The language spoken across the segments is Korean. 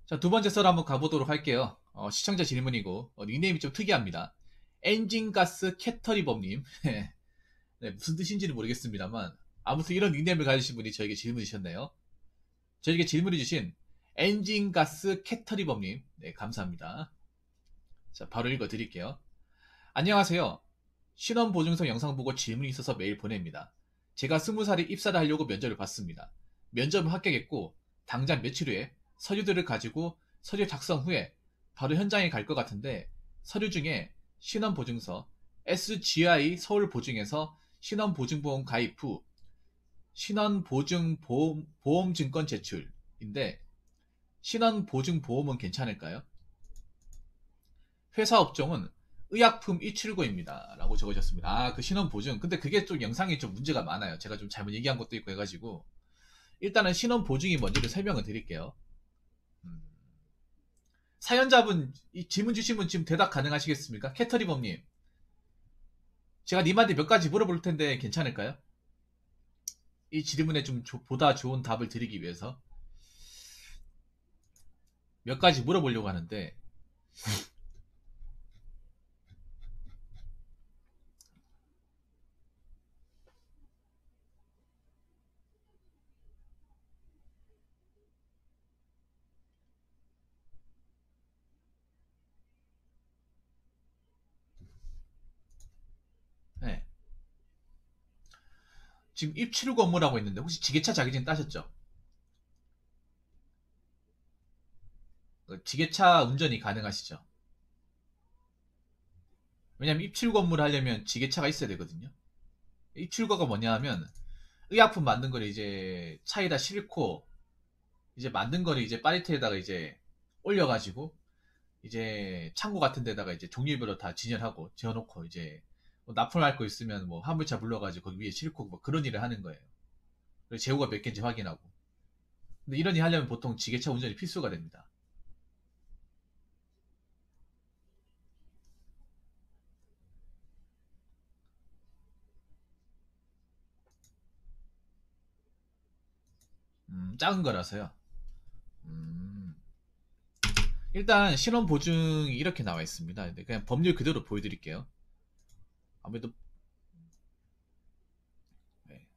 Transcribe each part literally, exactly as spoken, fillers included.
자, 두 번째 썰 한번 가보도록 할게요. 어, 시청자 질문이고, 어, 닉네임이 좀 특이합니다. 엔진가스 캐터리범님. 네, 무슨 뜻인지는 모르겠습니다만, 아무튼 이런 닉네임을 가지신 분이 저에게 질문 주셨네요. 저에게 질문을 주신 엔진가스 캐터리범님. 네, 감사합니다. 자, 바로 읽어 드릴게요. 안녕하세요. 신원보증서 영상 보고 질문이 있어서 메일 보냅니다. 제가 스무 살에 입사를 하려고 면접을 봤습니다. 면접을 합격했고 당장 며칠 후에 서류들을 가지고 서류 작성 후에 바로 현장에 갈 것 같은데 서류 중에 신원보증서 에스지아이 서울보증에서 신원보증보험 가입 후 신원보증보험증권 제출인데 신원보증보험은 괜찮을까요? 회사 업종은 의약품 이출고입니다. 라고 적어졌습니다. 아, 그 신원보증. 근데 그게 좀 영상이 좀 문제가 많아요. 제가 좀 잘못 얘기한 것도 있고 해가지고. 일단은 신원보증이 뭔지를 설명을 드릴게요. 음, 사연자분, 이 질문 주신 분 지금 대답 가능하시겠습니까? 캐터리범님. 제가 님한테 몇 가지 물어볼 텐데 괜찮을까요? 이 질문에 좀 조- 보다 좋은 답을 드리기 위해서 몇 가지 물어보려고 하는데, 네. 지금 입출구 업무라고 했는데 혹시 지게차 자격증 따셨죠? 그 지게차 운전이 가능하시죠? 왜냐면 입출구 업무를 하려면 지게차가 있어야 되거든요. 입출구가 뭐냐 하면 의약품 만든 거를 이제 차에다 싣고 이제 만든 거를 이제 파리트에다가 이제 올려가지고 이제 창고 같은 데다가 이제 종류별로 다 진열하고 지어놓고 이제 뭐 납품할 거 있으면 뭐 화물차 불러가지고 거기 위에 싣고 뭐 그런 일을 하는 거예요. 그리고 재고가 몇 개인지 확인하고. 근데 이런 일 하려면 보통 지게차 운전이 필수가 됩니다. 음, 작은 거라서요. 음, 일단 신원 보증이 이렇게 나와 있습니다. 근데 그냥 법률 그대로 보여드릴게요. 아무래도 네.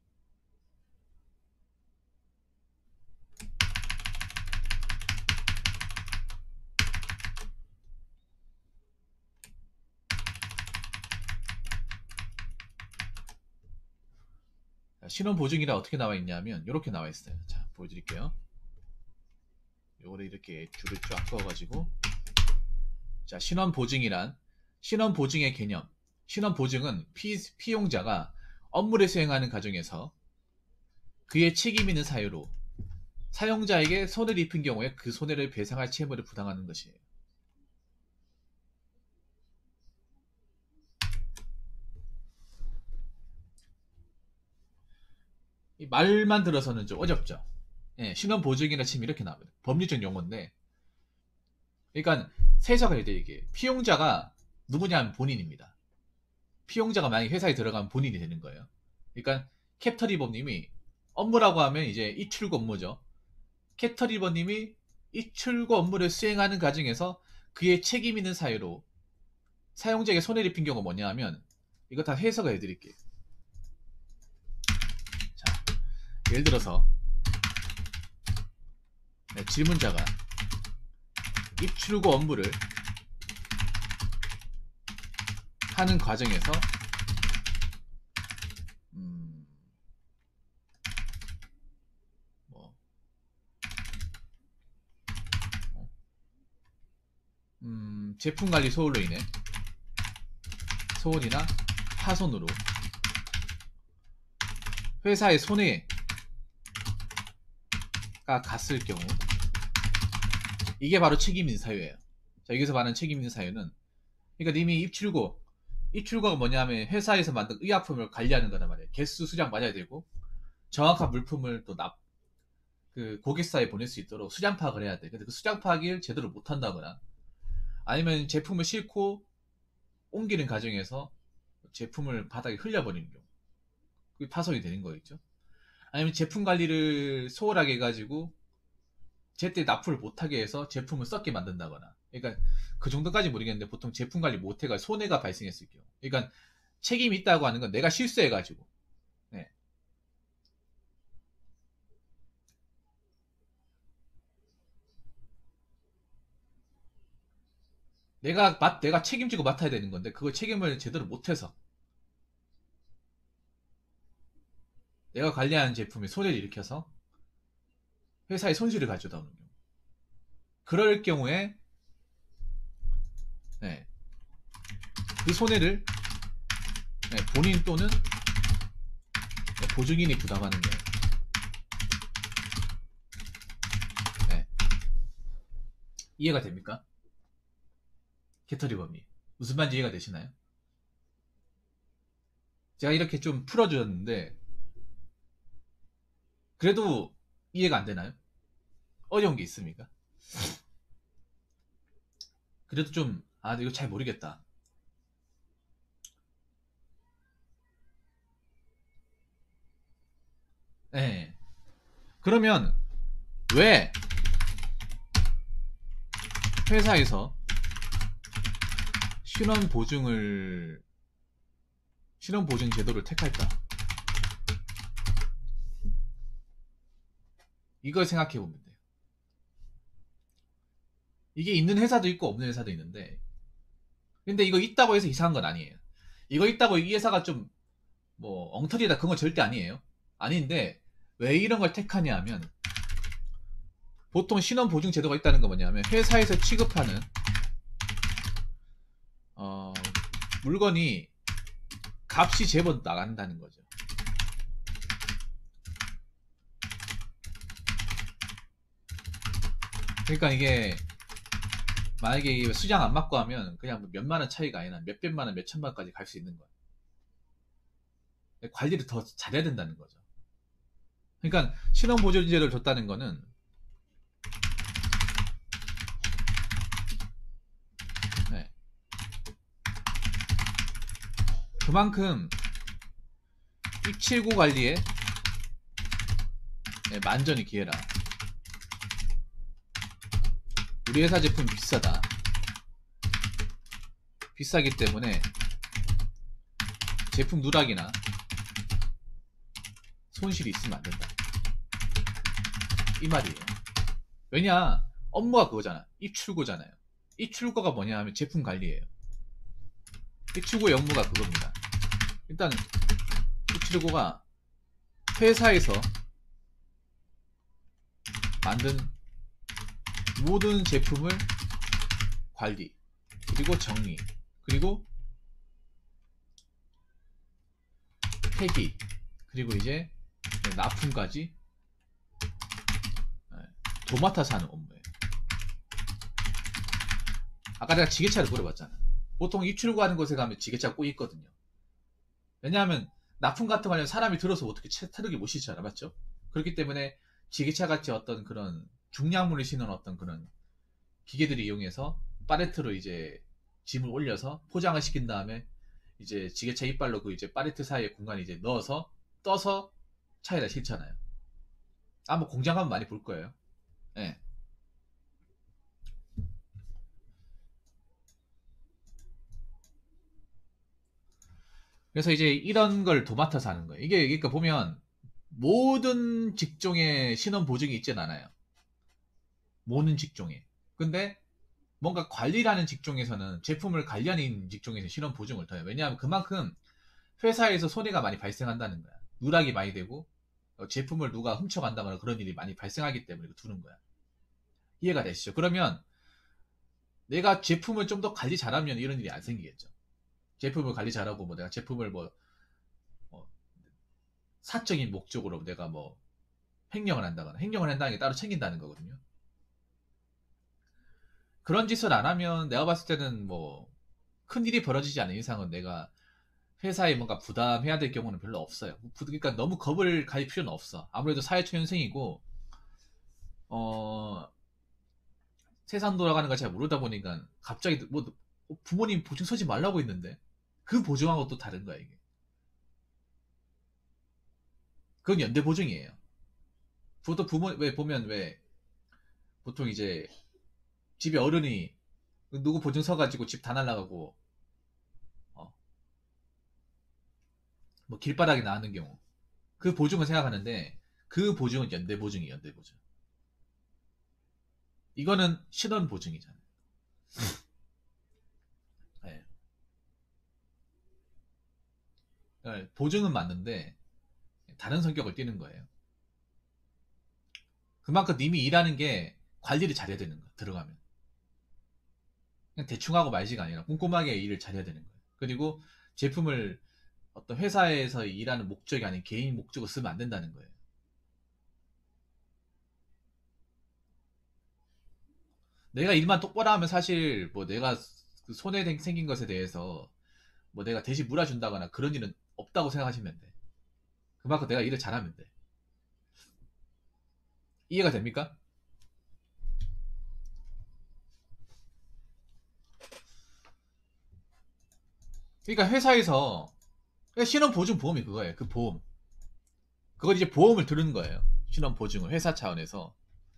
신원 보증이라 어떻게 나와 있냐면 이렇게 나와 있어요. 자, 보여드릴게요. 요거를 이렇게 줄을 쫙 그어가지고 자, 신원 보증이란 신원 보증의 개념. 신원 보증은 피, 피용자가 업무를 수행하는 과정에서 그의 책임 있는 사유로 사용자에게 손해를 입힌 경우에 그 손해를 배상할 채무를 부담하는 것이에요. 이 말만 들어서는 좀 어렵죠. 예, 신원 보증이라 치면 이렇게 나옵니다. 법률적 용어인데, 그러니까 세서가 해야 돼 이게 피용자가 누구냐면 본인입니다. 피용자가 만약에 회사에 들어가면 본인이 되는 거예요. 그러니까 캡터리버님이 업무라고 하면 이제 이출고 업무죠. 캡터리버님이 이출고 업무를 수행하는 과정에서 그의 책임 있는 사유로 사용자에게 손해를 입힌 경우가 뭐냐 하면 이거 다 해석을 해드릴게요. 자, 예를 들어서 네, 질문자가 입출고 업무를 하는 과정에서 음, 뭐, 어, 음, 제품 관리 소홀로 인해 소홀이나 파손으로 회사의 손해가 갔을 경우 이게 바로 책임 있는 사유예요. 자, 여기서 말하는 책임 있는 사유는 그러니까 님이 입출고 입출고가 뭐냐면 회사에서 만든 의약품을 관리하는 거단 말이에요. 개수 수량 맞아야 되고 정확한 물품을 또 납, 그 고객사에 보낼 수 있도록 수량 파악을 해야 돼. 근데 그 수량 파악을 제대로 못 한다거나 아니면 제품을 싣고 옮기는 과정에서 제품을 바닥에 흘려버리는 경우 그게 파손이 되는 거겠죠. 아니면 제품 관리를 소홀하게 해가지고 제때 납품을 못하게 해서 제품을 썩게 만든다거나. 그러니까 그 정도까지 모르겠는데 보통 제품 관리 못해가 손해가 발생했을 경우. 그러니까 책임이 있다고 하는 건 내가 실수해가지고. 네. 내가 맡 내가 책임지고 맡아야 되는 건데 그걸 책임을 제대로 못해서 내가 관리하는 제품이 손해를 일으켜서 회사에 손실을 가져다 오는 경우. 그럴 경우에 네, 그 손해를 네, 본인 또는 보증인이 부담하는 거예요. 네. 이해가 됩니까? 개털이범이 무슨 말인지 이해가 되시나요? 제가 이렇게 좀 풀어주었는데 그래도 이해가 안 되나요? 어려운 게 있습니까? 그래도 좀, 아, 이거 잘 모르겠다. 네. 그러면 왜 회사에서 신원 보증을 신원 보증 제도를 택할까? 이걸 생각해 보면 돼요. 이게 있는 회사도 있고 없는 회사도 있는데, 근데 이거 있다고 해서 이상한 건 아니에요. 이거 있다고 이 회사가 좀 뭐 엉터리다 그런 건 절대 아니에요. 아닌데 왜 이런 걸 택하냐 하면 보통 신원 보증 제도가 있다는 건 뭐냐면 회사에서 취급하는 어, 물건이 값이 제법 나간다는 거죠. 그러니까 이게 만약에 이게 수량 안 맞고 하면 그냥 뭐 몇만 원 차이가 아니라 몇백만 원, 몇천만 원까지 갈 수 있는 거야. 관리를 더 잘해야 된다는 거죠. 그러니까 신원보조제를 줬다는 거는 네. 그만큼 일칠구 관리에 네, 만전이 기회라. 우리 회사 제품 비싸다. 비싸기 때문에 제품 누락이나 손실이 있으면 안 된다. 이 말이에요. 왜냐? 업무가 그거잖아. 입출고잖아요. 입출고가 뭐냐 하면 제품 관리예요. 입출고의 업무가 그겁니다. 일단 입출고가 회사에서 만든 모든 제품을 관리, 그리고 정리, 그리고 폐기, 그리고 이제 납품까지 도맡아서 하는 업무예요. 아까 내가 지게차를 물어봤잖아. 보통 입출고하는 곳에 가면 지게차가 꼭 있거든요. 왜냐하면 납품 같은 거 하려면 사람이 들어서 어떻게 타르게 못 싣잖아, 맞죠? 그렇기 때문에 지게차 같이 어떤 그런 중량물을 싣는 어떤 그런 기계들을 이용해서 팔레트로 이제 짐을 올려서 포장을 시킨 다음에 이제 지게차 이빨로 그 이제 팔레트 사이에 공간에 이제 넣어서 떠서 차에다 싣잖아요. 아마 공장 가면 많이 볼 거예요. 예. 네. 그래서 이제 이런 걸 도맡아서 하는 거예요. 이게 그러니까 보면 모든 직종에 신원 보증이 있진 않아요. 모든 직종에. 근데 뭔가 관리라는 직종에서는 제품을 관리하는 직종에서 신원 보증을 더해요. 왜냐하면 그만큼 회사에서 손해가 많이 발생한다는 거야. 누락이 많이 되고 제품을 누가 훔쳐간다거나 그런 일이 많이 발생하기 때문에 두는 거야. 이해가 되시죠? 그러면 내가 제품을 좀 더 관리 잘하면 이런 일이 안 생기겠죠. 제품을 관리 잘하고 뭐 내가 제품을 뭐, 뭐 사적인 목적으로 내가 뭐 횡령을 한다거나 횡령을 한다는 게 따로 챙긴다는 거거든요. 그런 짓을 안 하면 내가 봤을 때는 뭐 큰일이 벌어지지 않은 이상은 내가 회사에 뭔가 부담해야 될 경우는 별로 없어요. 그러니까 너무 겁을 가질 필요는 없어. 아무래도 사회초년생이고 어 세상 돌아가는 걸 잘 모르다 보니까 갑자기 뭐 부모님 보증 서지 말라고 했는데 그 보증하고 또 다른 거야 이게. 그건 연대 보증이에요. 보통 부모 왜 보면 왜 보통 이제 집에 어른이 누구 보증 서가지고 집 다 날라가고 어, 뭐 길바닥에 나왔는 경우 그 보증을 생각하는데 그 보증은 연대 보증이 연대 보증. 이거는 신원 보증이잖아요. 네. 그러니까 보증은 맞는데 다른 성격을 띠는 거예요. 그만큼 님이 일하는 게 관리를 잘해야 되는 거야. 들어가면 그냥 대충 하고 말지가 아니라 꼼꼼하게 일을 잘해야 되는 거예요. 그리고 제품을 어떤 회사에서 일하는 목적이 아닌 개인 목적으로 쓰면 안 된다는 거예요. 내가 일만 똑바로 하면 사실 뭐 내가 그 손해 생긴 것에 대해서 뭐 내가 대신 물어준다거나 그런 일은 없다고 생각하시면 돼. 그만큼 내가 일을 잘하면 돼. 이해가 됩니까? 그러니까 회사에서 신원보증보험이 그거예요. 그 보험. 그걸 이제 보험을 들은 거예요. 신원보증을 회사 차원에서.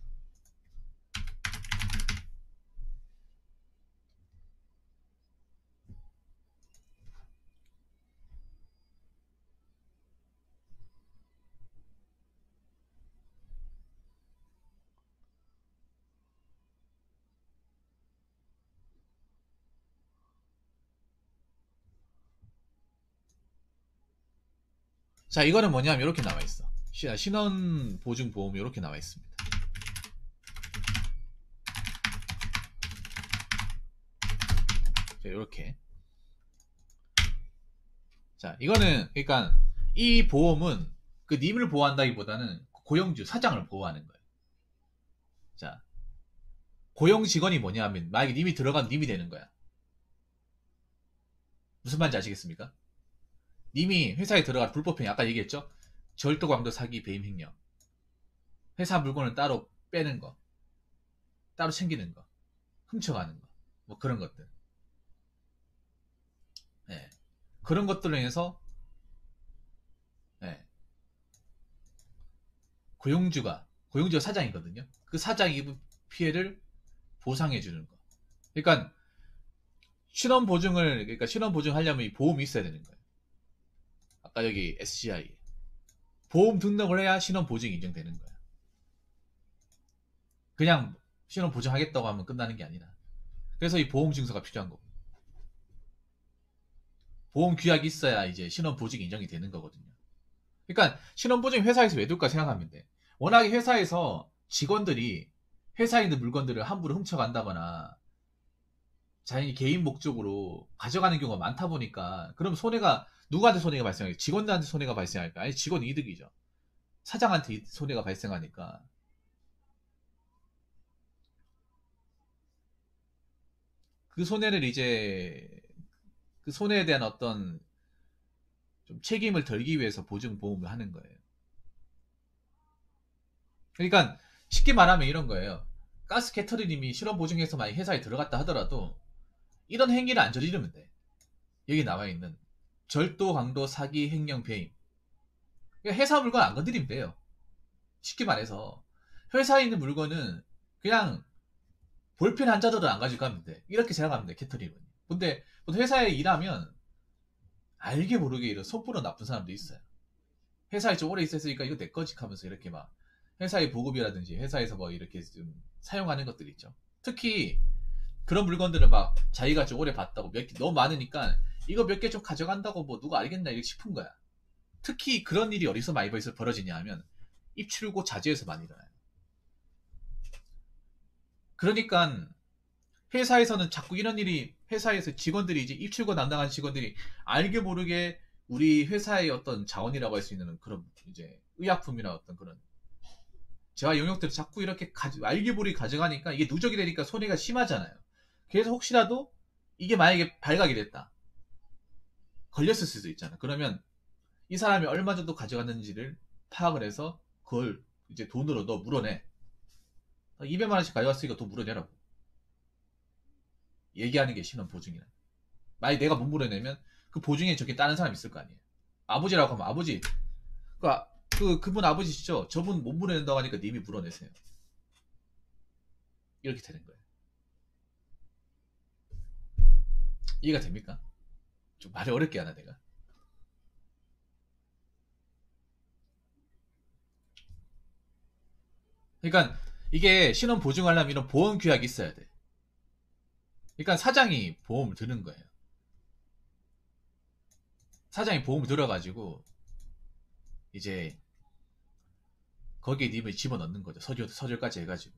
자, 이거는 뭐냐면 이렇게 나와 있어. 신원보증보험이 이렇게 나와 있습니다. 자, 이렇게. 자, 이거는 그러니까 이 보험은 그 님을 보호한다기보다는 고용주 사장을 보호하는 거예요. 자, 고용 직원이 뭐냐면 만약에 님이 들어가면 님이 되는 거야. 무슨 말인지 아시겠습니까? 님이 회사에 들어가 불법행위 아까 얘기했죠? 절도, 강도, 사기, 배임, 횡령. 회사 물건을 따로 빼는 거, 따로 챙기는 거, 훔쳐가는 거, 뭐 그런 것들. 네. 그런 것들로 인해서 네. 고용주가 고용주가 사장이거든요. 그 사장이 입은 피해를 보상해 주는 거. 그러니까 신원 보증을 그러니까 신원 보증하려면 이 보험이 있어야 되는 거예요. 아까 여기 에스씨아이 보험 등록을 해야 신원 보증이 인정되는 거예요. 그냥 신원 보증하겠다고 하면 끝나는 게 아니라. 그래서 이 보험 증서가 필요한 거고. 보험 규약이 있어야 이제 신원 보증이 인정이 되는 거거든요. 그러니까 신원 보증 회사에서 왜 둘까 생각하면 돼. 워낙에 회사에서 직원들이 회사에 있는 물건들을 함부로 훔쳐간다거나 자기 개인 목적으로 가져가는 경우가 많다 보니까 그럼 손해가 누구한테 손해가 발생할까? 직원들한테 손해가 발생할까? 아니 직원 이득이죠. 사장한테 손해가 발생하니까 그 손해를 이제 그 손해에 대한 어떤 좀 책임을 덜기 위해서 보증보험을 하는 거예요. 그러니까 쉽게 말하면 이런 거예요. 가스 캐터리님이 실업보증해서 만약 회사에 들어갔다 하더라도 이런 행위를 안 저지르면 돼. 여기 나와 있는 절도, 강도, 사기, 횡령, 배임. 그러니까 회사 물건 안 건드리면 돼요. 쉽게 말해서 회사에 있는 물건은 그냥 볼펜 한 자루도 안 가지고 가면 돼. 이렇게 생각하면 돼, 캐터리는. 근데 회사에 일하면 알게 모르게 이런 손보는 나쁜 사람도 있어요. 회사에 좀 오래 있었으니까 이거 내 거지 하면서 이렇게 막 회사의 보급이라든지 회사에서 뭐 이렇게 좀 사용하는 것들 있죠. 특히 그런 물건들을 막 자기가 좀 오래 봤다고 몇 개 너무 많으니까 이거 몇 개 좀 가져간다고 뭐 누가 알겠나 이렇게 싶은 거야. 특히 그런 일이 어디서 많이 벌어지냐 하면 입출고 자재에서 많이 일어나요. 그러니까 회사에서는 자꾸 이런 일이 회사에서 직원들이 이제 입출고 담당하는 직원들이 알게 모르게 우리 회사의 어떤 자원이라고 할 수 있는 그런 이제 의약품이나 어떤 그런 재화 용역들을 자꾸 이렇게 가지, 알게 모르게 가져가니까 이게 누적이 되니까 손해가 심하잖아요. 그래서 혹시라도 이게 만약에 발각이 됐다. 걸렸을 수도 있잖아. 그러면 이 사람이 얼마 정도 가져갔는지를 파악을 해서 그걸 이제 돈으로 너 물어내. 이백만 원씩 가져갔으니까 돈 물어내라고. 얘기하는 게 신원 보증이라. 만약 내가 못 물어내면 그 보증에 저게 다른 사람 있을 거 아니에요. 아버지라고 하면 아버지. 그, 그, 그분 아버지시죠? 저분 못 물어낸다고 하니까 님이 물어내세요. 이렇게 되는 거예요. 이해가 됩니까? 좀 말이 어렵게 하나 내가. 그러니까 이게 신원 보증하려면 이런 보험 규약이 있어야 돼. 그러니까 사장이 보험을 드는 거예요. 사장이 보험을 들어가지고 이제 거기에 님을 집어넣는 거죠. 서류, 서류까지 해가지고.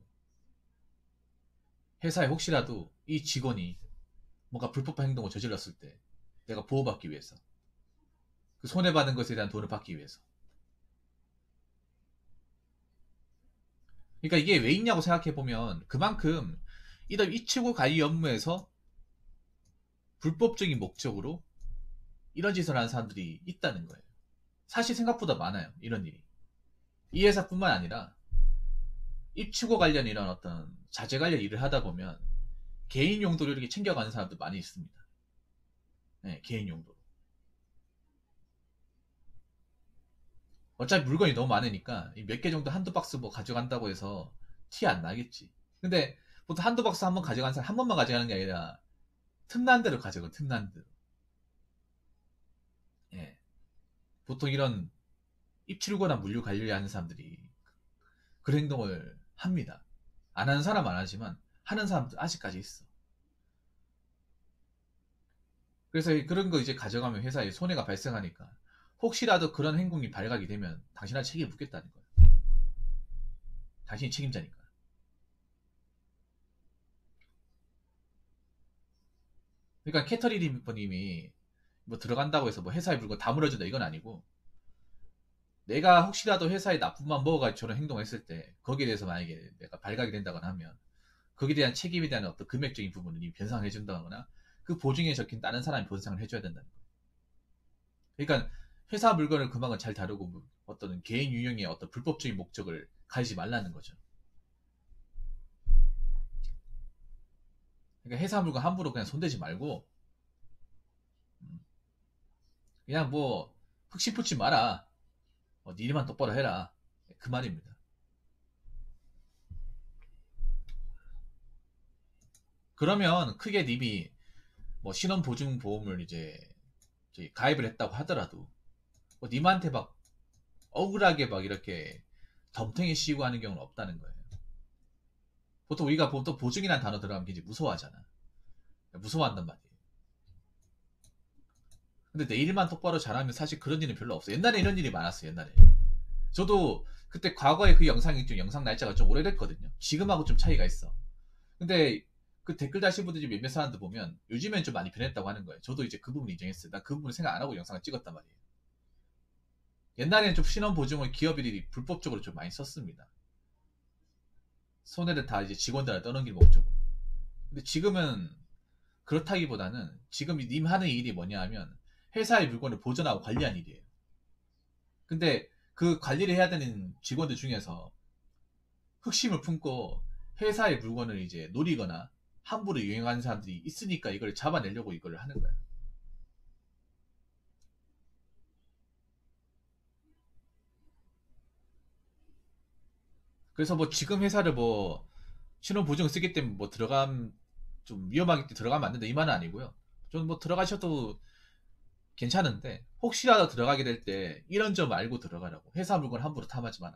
회사에 혹시라도 이 직원이 뭔가 불법한 행동을 저질렀을 때 내가 보호받기 위해서, 그 손해받은 것에 대한 돈을 받기 위해서. 그러니까 이게 왜 있냐고 생각해보면 그만큼 이런 이치고 관리 업무에서 불법적인 목적으로 이런 짓을 하는 사람들이 있다는 거예요. 사실 생각보다 많아요. 이런 일이. 이 회사뿐만 아니라 입치고 관련 이런 어떤 자재 관련 일을 하다 보면 개인 용도로 이렇게 챙겨가는 사람도 많이 있습니다. 네, 개인 용도로. 어차피 물건이 너무 많으니까 몇 개 정도 한두 박스 뭐 가져간다고 해서 티 안 나겠지. 근데 보통 한두 박스 한 번 가져가는 사람 한 번만 가져가는 게 아니라 틈난 대로 가져가, 틈난 대로. 예. 보통 이런 입출고나 물류 관리하는 사람들이 그런 행동을 합니다. 안 하는 사람 안 하지만 하는 사람도 아직까지 있어. 그래서 그런 거 이제 가져가면 회사에 손해가 발생하니까 혹시라도 그런 행동이 발각이 되면 당신한테 책임을 묻겠다는 거예요. 당신이 책임자니까. 그러니까 캐터리님이 뭐 들어간다고 해서 뭐 회사에 물건 다 물어준다 이건 아니고, 내가 혹시라도 회사에 나쁜만 먹어가지고 저런 행동을 했을 때 거기에 대해서 만약에 내가 발각이 된다거나 하면 거기에 대한 책임에 대한 어떤 금액적인 부분을 이미 변상을 해준다거나 그 보증에 적힌 다른 사람이 변상을 해줘야 된다는 거예요. 그러니까 회사 물건을 그만큼 잘 다루고 어떤 개인 유형의 어떤 불법적인 목적을 가지지 말라는 거죠. 그러니까 회사 물건 함부로 그냥 손대지 말고 그냥 뭐 흑심 붙지 마라. 어, 네 일만 똑바로 해라. 그 말입니다. 그러면 크게 님이 뭐 신원보증보험을 이제 저희 가입을 했다고 하더라도 뭐 님한테 막 억울하게 막 이렇게 덤탱이 씌우고 하는 경우는 없다는 거예요. 보통 우리가 보통 보증이라는 단어 들어가면 굉장히 무서워하잖아. 무서워한단 말이에요. 근데 내 일만 똑바로 잘하면 사실 그런 일은 별로 없어. 옛날에 이런 일이 많았어요. 옛날에. 저도 그때 과거에 그 영상이 좀 영상 날짜가 좀 오래됐거든요. 지금하고 좀 차이가 있어. 근데 그 댓글 다신 분들이 몇몇 사람들 보면 요즘엔 좀 많이 변했다고 하는 거예요. 저도 이제 그 부분 인정했어요. 나 그 부분을 생각 안 하고 영상을 찍었단 말이에요. 옛날에는 좀 신원보증을 기업들이 불법적으로 좀 많이 썼습니다. 손해를 다 이제 직원들한테 떠넘길 목적으로. 근데 지금은 그렇다기보다는 지금 님 하는 일이 뭐냐 하면 회사의 물건을 보존하고 관리하는 일이에요. 근데 그 관리를 해야 되는 직원들 중에서 흑심을 품고 회사의 물건을 이제 노리거나 함부로 유행하는 사람들이 있으니까 이걸 잡아내려고 이걸 하는 거야. 그래서 뭐 지금 회사를 뭐 신원 보증 쓰기 때문에 뭐 들어감 좀 위험하기 때문에 들어가면 안 된다 이 말은 아니고요. 좀 뭐 들어가셔도 괜찮은데 혹시라도 들어가게 될 때 이런 점 알고 들어가라고. 회사 물건 함부로 탐하지 마라.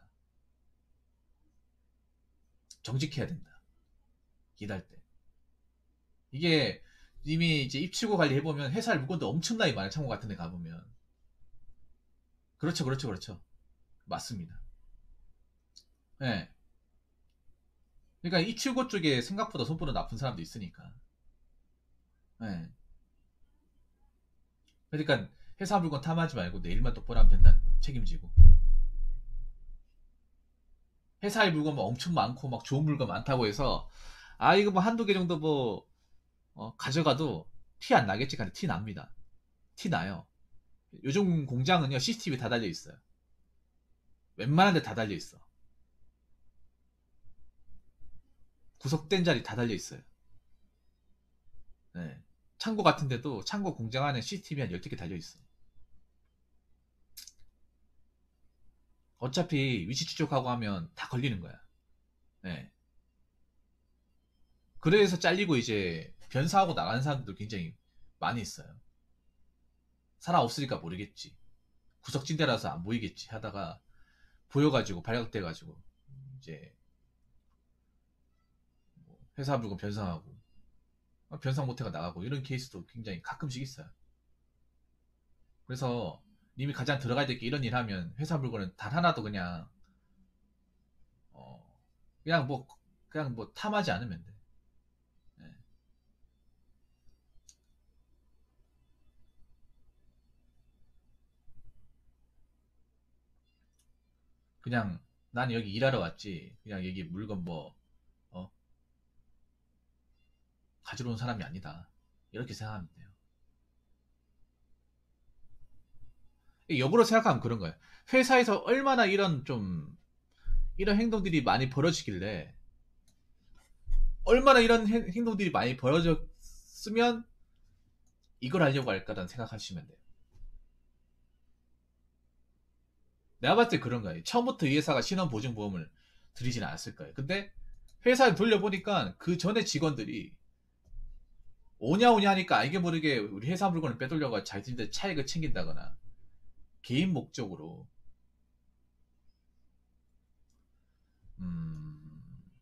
정직해야 된다. 일할 때. 이게 이미 이제 입출고 관리 해보면 회사 물건도 엄청나게 많아요. 창고 같은 데 가보면. 그렇죠, 그렇죠, 그렇죠. 맞습니다. 예. 그러니까 입출고 쪽에 생각보다 손보다 나쁜 사람도 있으니까. 예. 그러니까 회사 물건 탐하지 말고 내 일만 똑바로 하면 된다는 거예요. 책임지고. 회사의 물건 뭐 엄청 많고 막 좋은 물건 많다고 해서 아 이거 뭐 한두 개 정도 뭐 어, 가져가도 티 안 나겠지? 근데 티 납니다. 티 나요. 요즘 공장은요 씨씨티비 다 달려 있어요. 웬만한 데 다 달려 있어. 구석된 자리 다 달려 있어요. 네. 창고 같은 데도 창고 공장 안에 씨씨티비 한 열두 개 달려 있어. 어차피 위치 추적하고 하면 다 걸리는 거야. 네. 그래서 잘리고 이제 변사하고 나가는 사람들도 굉장히 많이 있어요. 사람 없으니까 모르겠지. 구석진대라서 안 보이겠지 하다가 보여가지고 발각돼가지고 이제 회사 물건 변상하고 변상 못해가 나가고 이런 케이스도 굉장히 가끔씩 있어요. 그래서 님이 가장 들어가야 될 게 이런 일 하면 회사 물건은 단 하나도 그냥 어 그냥 뭐 그냥 뭐 탐하지 않으면 돼. 네. 그냥 난 여기 일하러 왔지. 그냥 여기 물건 뭐 어? 가지러 온 사람이 아니다. 이렇게 생각하면 돼요. 역으로 생각하면 그런 거예요. 회사에서 얼마나 이런 좀 이런 행동들이 많이 벌어지길래 얼마나 이런 행- 행동들이 많이 벌어졌으면 이걸 하려고 할까라는 생각하시면 돼요. 내가 봤을 때 그런 거예요. 처음부터 이 회사가 신원보증보험을 드리진 않았을 거예요. 근데 회사를 돌려보니까 그 전에 직원들이 오냐 오냐 하니까 알게 모르게 우리 회사 물건을 빼돌려가 자기들 차익을 챙긴다거나 개인 목적으로 음,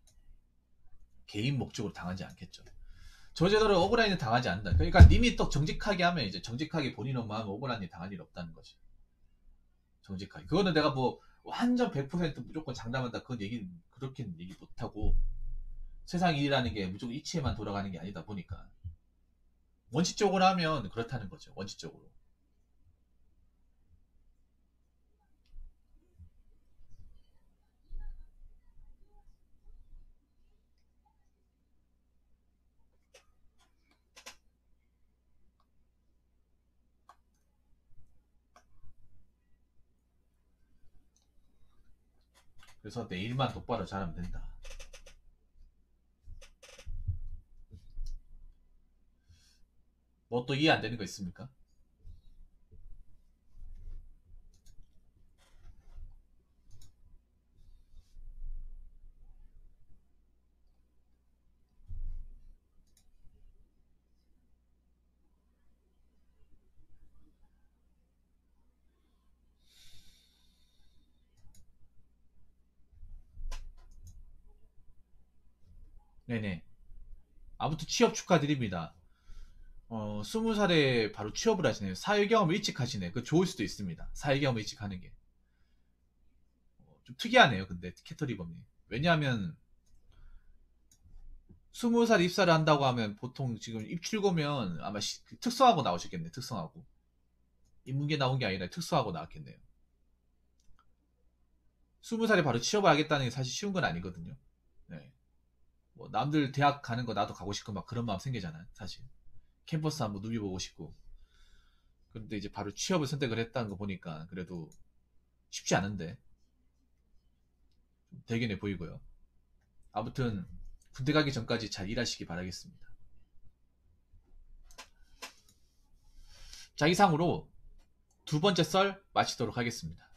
개인 목적으로 당하지 않겠죠. 저 제도로 억울한 일 당하지 않는다. 그러니까 님이 또 정직하게 하면 이제 정직하게 본인 엄마하면 억울한 일 당할 일 없다는 거지. 정직하게. 그거는 내가 뭐 완전 백 퍼센트 무조건 장담한다. 그건 얘기 그렇게는 얘기 못하고 세상 일이라는 게 무조건 이치에만 돌아가는 게 아니다 보니까 원칙적으로 하면 그렇다는 거죠. 원칙적으로. 그래서 내 일만 똑바로 잘하면 된다. 뭐 또 이해 안 되는 거 있습니까? 네네. 아무튼 취업 축하드립니다. 어, 스무 살에 바로 취업을 하시네요. 사회 경험을 일찍 하시네. 그 좋을 수도 있습니다. 사회 경험을 일찍 하는 게. 어, 좀 특이하네요. 근데 캐터리범님. 왜냐하면 스무 살 입사를 한다고 하면 보통 지금 입출고면 아마 시- 그 특성하고 나오셨겠네. 특성하고. 인문계 나온 게 아니라 특성하고 나왔겠네요. 스무 살에 바로 취업을 하겠다는 게 사실 쉬운 건 아니거든요. 네. 뭐 남들 대학 가는 거 나도 가고 싶고 막 그런 마음 생기잖아요. 사실. 캠퍼스 한번 누비보고 싶고. 그런데 이제 바로 취업을 선택을 했다는 거 보니까 그래도 쉽지 않은데 대견해 보이고요. 아무튼 군대 가기 전까지 잘 일하시기 바라겠습니다. 자, 이상으로 두 번째 썰 마치도록 하겠습니다.